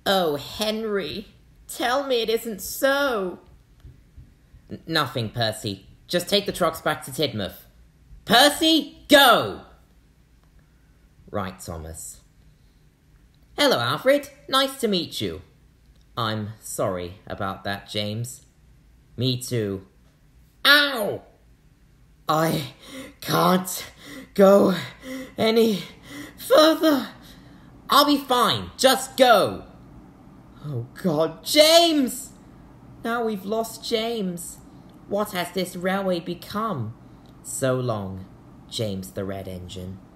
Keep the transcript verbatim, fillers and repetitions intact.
Oh, Henry, tell me it isn't so. N- nothing, Percy. Just take the trucks back to Tidmouth. Percy, go! Right, Thomas. Hello, Alfred. Nice to meet you. I'm sorry about that, James. Me too. Ow! I can't go any further. I'll be fine. Just go. Oh, God. James! Now we've lost James. What has this railway become? So long, James the Red Engine.